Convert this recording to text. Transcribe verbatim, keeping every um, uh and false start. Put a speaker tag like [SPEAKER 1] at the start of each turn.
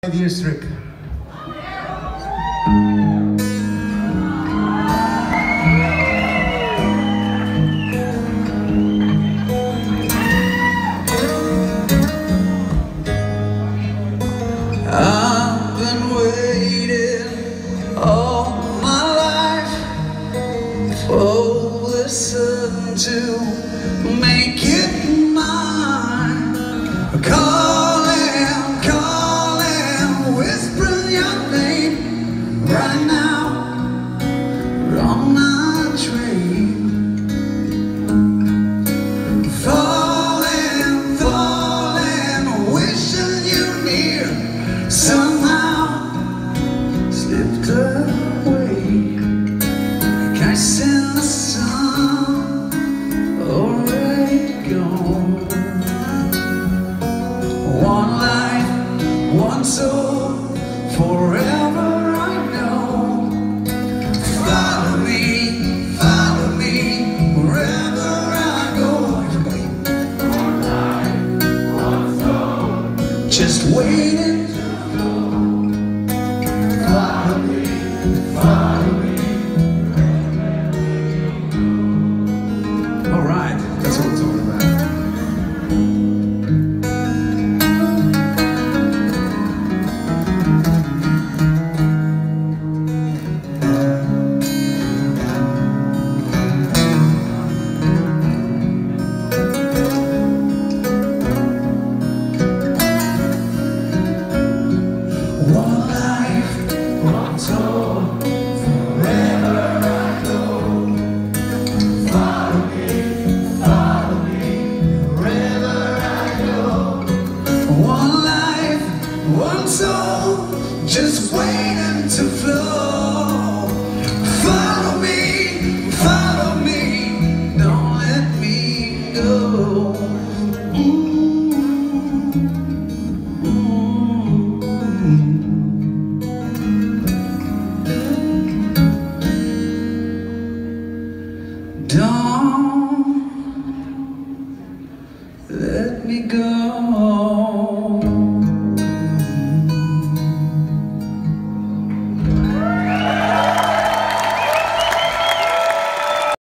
[SPEAKER 1] Five years trip.
[SPEAKER 2] I've been waiting all my life for the sun to make it mine. Calling, calling, whispering your name right now. We're on my train, falling, falling, wishing you near. Somehow slipped away. Can't send the sun already gone. One life, one soul, forever I know. Follow me, follow me, wherever I go. Everybody. One life, one soul, just waiting. Follow me, follow me. All right, that's what we're talking about. One life, one soul, forever I go. Follow me, follow me, wherever I go. One life, one soul, just waiting to flow.